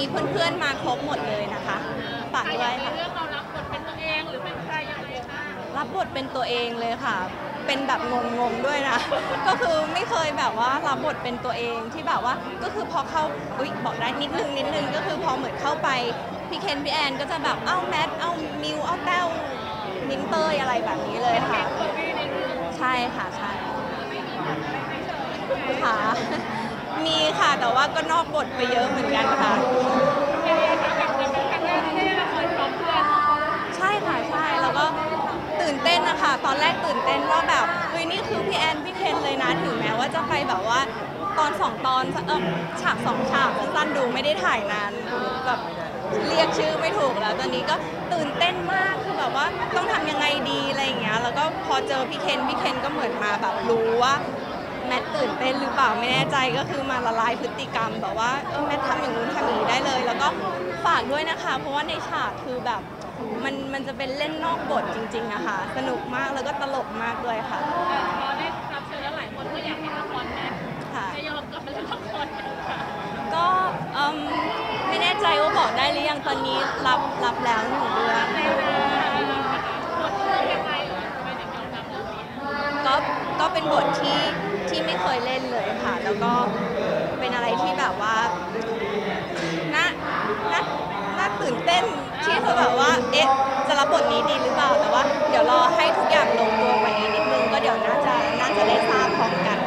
เพื่อนๆมาครบหมดเลยนะคะฝากด้วยค่ะเรื่องเรารับบทเป็นตัวเองหรือเป็นใครยังไงคะรับบทเป็นตัวเองเลยค่ะเป็นแบบงงๆด้วยนะก็คือไม่เคยแบบว่ารับบทเป็นตัวเองที่แบบว่าก็คือพอเข้าบอกได้นิดนึงก็คือพอเหมือนเข้าไปพี่เคนพี่แอนก็จะแบบเอ้าแมทเอ้ามิวเอ้าแต้วมิ้นเตยอะไรแบบนี้เลยค่ะใช่ค่ะใช่ค่ะมีค่ะแต่ว่าก็นอกบทไปเยอะเหมือนกันค่ะใช่ค่ะใช่แล้วก็ตื่นเต้นนะคะตอนแรกตื่นเต้นว่าแบบเฮ้ยนี่คือพี่แอนพี่เคนเลยนะถึงแม้ว่าจะไปแบบว่าตอน2 ตอนฉาก2 ฉากสั้นๆดูไม่ได้ถ่ายนานแบบเรียกชื่อไม่ถูกแล้วตอนนี้ก็ตื่นเต้นมากคือแบบว่าต้องทำยังไงดีอะไรอย่างเงี้ยแล้วก็พอเจอพี่เคนก็เหมือนมาแบบรู้ว่าแมทตื่นเต้นหรือเปล่าไม่แน่ใจก็คือมาละลายพฤติกรรมแบบว่าแมททำอย่างนู้นทำอย่างนี้ได้เลยแล้วก็ฝากด้วยนะคะเพราะว่าในฉากคือแบบมันจะเป็นเล่นนอกบทจริงๆอะค่ะสนุกมากแล้วก็ตลกมากด้วยค่ะพอได้รับเชิญแล้วหลายคนก็อยากเห็นละครแมทจะยอมกลับมาเล่นละครค่ะก็ไม่แน่ใจว่าบอกได้หรือยังตอนนี้รับแล้ว1 เดือนบทเรื่องยังไงหรือทำไมถึงยอมรับเรื่องนี้ก็เป็นบทที่ไม่เคยเล่นเลยค่ะแล้วก็เป็นอะไรที่แบบว่าน่าตื่นเต้นที่จะแบบว่าเอ๊ะจะรับบทนี้ดีหรือเปล่าแต่ว่าเดี๋ยวรอให้ทุกอย่างลงตัวกว่านี้นิดนึงก็เดี๋ยวน่าจะได้ทราบพร้อมกัน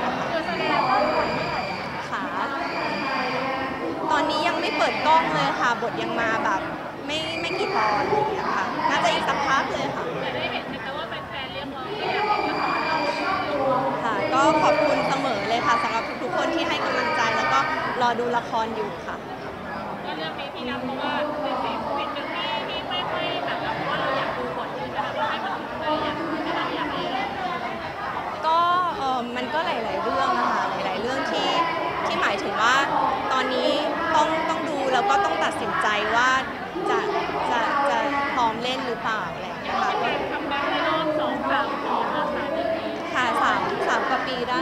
ค่ะตอนนี้ยังไม่เปิดกล้องเลยค่ะบทยังมาแบบไม่กี่ตอนอย่างเงี้ยค่ะน่าจะอีกสักพักเลยค่ะแต่ได้เห็นแต่ว่าแฟนๆเรียกร้องก็อยากเห็นละครค่ะก็ขอบคุณเสมอเลยค่ะสำหรับทุกๆคนที่ให้กำลังใจแล้วก็รอดูละครอยู่ค่ะก็เรื่องนี้พี่นับเพราะว่าเป็นสิ่งหนึ่งที่ไม่ค่อยแบบเพราะว่าเราอยากดูบทที่แบบให้มันถึงใจอยากเองก็มันก็หลายๆเรื่องนะคะหลายๆเรื่องที่หมายถึงว่าตอนนี้ต้องดูแล้วก็ต้องตัดสินใจว่าจะพร้อมเล่นหรือเปล่าอะไรอย่างเงี้ยค่ะก็ทำได้ในรอบ2-3 ปีค่ะ3 กว่าปีได้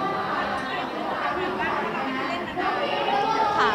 ค่ะ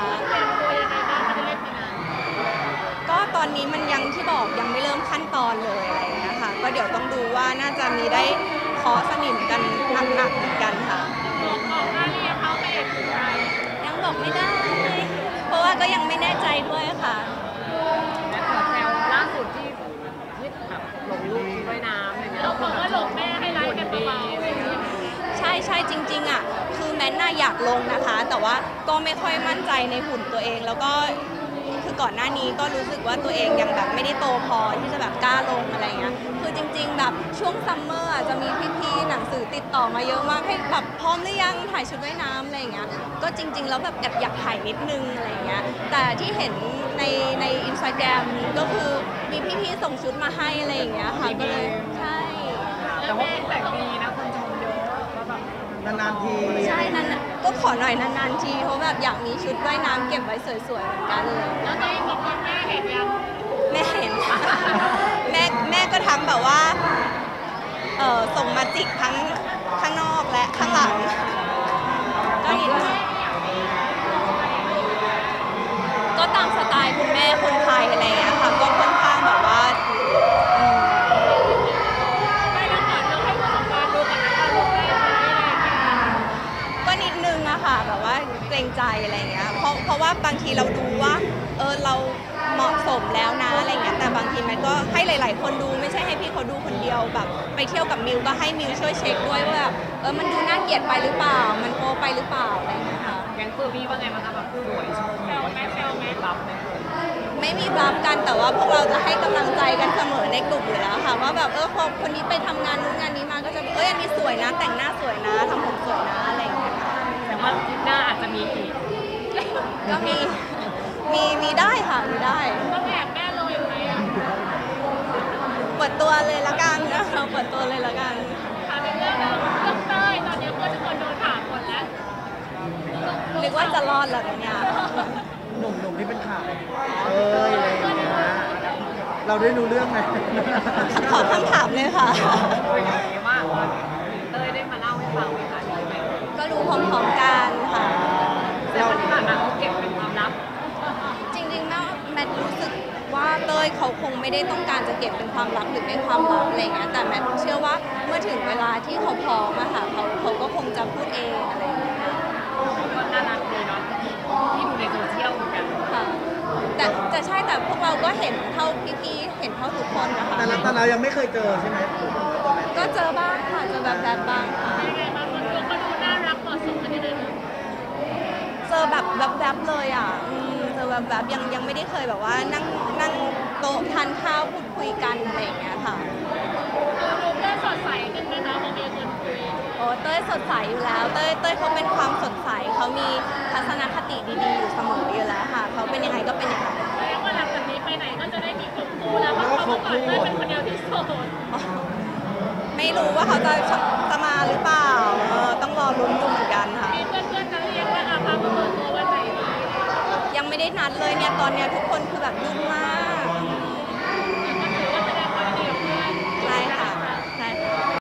ก็ตอนนี้มันยังที่บอกยังไม่เริ่มขั้นตอนเลยอะไรอย่างเงี้ยค่ะก็เดี๋ยวต้องดูว่าน่าจะมีได้เคาะสนิมกันหนักๆเหมือนกันค่ะบอกได้หรือยังเขาไปยังบอกไม่ได้ เพราะว่าก็ยังไม่แน่ใจด้วยค่ะแซวล่าสุดที่แบบลงรูปชุดว่ายน้ำอะไรเงี้ยเราบอกว่าหลงแม่ให้ไลค์กันเบาใช่จริงๆอ่ะคือแมทน่าอยากลงนะคะแต่ว่าก็ไม่ค่อยมั่นใจในหุ่นตัวเองแล้วก็คือก่อนหน้านี้ก็รู้สึกว่าตัวเองยังแบบไม่ได้โตพอที่จะแบบกล้าลงอะไรเงี้ยคือจริงๆแบบช่วงซัมเมอร์จะมีพี่ๆหนังสือติดต่อมาเยอะมากให้แบบพร้อมหรือยังถ่ายชุดว่ายน้ำอะไรเงี้ยก็จริงๆแล้วแบบอยากถ่ายนิดนึงอะไรเงี้ยแต่ที่เห็นในอินสตาแกรมก็คือมีพี่ๆส่งชุดมาให้อะไรอย่างเงี้ยค่ะก็เลยใช่แต่ว่าแต่งดีนะคนชมเยอะก็แบบนานๆทีใช่นั่นก็ขอหน่อยนานๆทีเพราะแบบอยากมีชุดว่ายน้ำเก็บไว้สวยๆเหมือนกันเลยแล้วได้บอกว่าแม่เห็นยังแม่เห็นแม่ก็ทั้งแบบว่าส่งมาจิกทั้งข้างนอกและข้างหลังก็นิดนึงก็ตามสไตล์คุณแม่คนไทยอะไรอย่างเงี้ยค่ะก็ค่อนข้างแบบว่าไม่แล้วก่อนเราให้ผู้สัมภาษณ์ดูก่อนนะว่าลูกได้ไหมอะไรอย่างเงี้ยก็นิดนึงอะค่ะแบบว่าเกรงใจอะไรอย่างเงี้ยเพราะว่าบางทีเราดูว่าเราเหมาะสมแล้วนะอะไรเงี้ยแต่บางทีมันก็ให้หลายๆคนดูไม่ใช่ให้พี่เขาดูคนเดียวแบบไปเที่ยวกับมิวก็ให้มิวช่วยเช็คด้วยว่าแบบมันดูน่าเกลียดไปหรือเปล่ามันโป๊ไปหรือเปล่าอะไรเงี้ยค่ะยังคือพี่ว่าไงบ้างคะแบบสวยชมแซวแม่รับไหมไม่มีบัฟกันแต่ว่าพวกเราจะให้กำลังใจกันเสมอในกลุ่มอยู่แล้วค่ะว่าแบบพอคนนี้ไปทำงานนู้นงานนี้มาก็จะอันนี้สวยนะแต่งหน้าสวยนะทำผมสวยนะอะไรอย่างเงี้ยค่ะแต่ว่าทริปหน้าอาจจะมีอีกก็มีได้ค่ะมีได้ต้องแอบแม่เลยไหมอ่ะเปิดตัวเลยละกันนะคะเปิดตัวเลยละกันถามเรื่องเต้ยตอนนี้ก็ทุกคนโดนถามหมดแล้วนึกว่าจะรอดแล้วเนี่ยหนุ่มที่เป็นข่าวอะไรอย่างเงี้ยเราได้รู้เรื่องไหมขอคำถามเลยค่ะว่าเต้ยได้มาเล่าให้ฟังไหมคะก็รู้พร้อมๆกันค่ะแต่ว่าที่ผ่านมาเขาเก็บเป็นความลับจริงยเขาคงไม่ได้ต้องการจะเก็บเป็นความลับหรือไม่ความลับอะไรเงี้ยแต่แมทเชื่อว่าเมื่อถึงเวลาที่เขาพร้อมอะค่ะเขาก็คงจะพูดเองอะไรอย่างเงี้ยก็น่ารักดีเนาะที่ดูในโซเชียลเหมือนกันค่ะแต่ใช่แต่พวกเราก็เห็นเท่าพี่ๆเห็นเท่าทุกคนนะคะแต่เรายังไม่เคยเจอใช่ไหมตัวแม่ก็เจอบ้างค่ะเจอแบบบ้างค่ะเป็นยังไงบ้างคนดูเขาดูน่ารักเหมาะสมกันยังไงบ้างเจอแบบแบบเลยอ่ะเจอแบบยังไม่ได้เคยแบบว่านั่งโต๊ะทานข้าวพูดคุยกันอะไรอย่างเงี้ยค่ะดูเพื่อนสดใสขึ้นไหมคะพอมีคนคุยโอ้เต้ยสดใสอยู่แล้วเต้ยเขาเป็นความสดใสเขามีทัศนคติดีๆอยู่เสมออยู่แล้วค่ะเขาเป็นยังไงก็เป็นอย่างนั้นแล้วว่าหลังจากนี้ไปไหนก็จะได้มีครบคู่แล้วเพราะเขาก่อนเต้ยเป็นคนเดียวที่โสดไม่รู้ว่าเขาจะมาหรือเปล่าต้องรอลุ้นดูเหมือนกันค่ะมีเพื่อนๆจะเรียกว่าอาภามาเปิดตัววันไหนดียังไม่ได้นัดเลยเนี่ยตอนเนี้ยทุกคนคือแบบ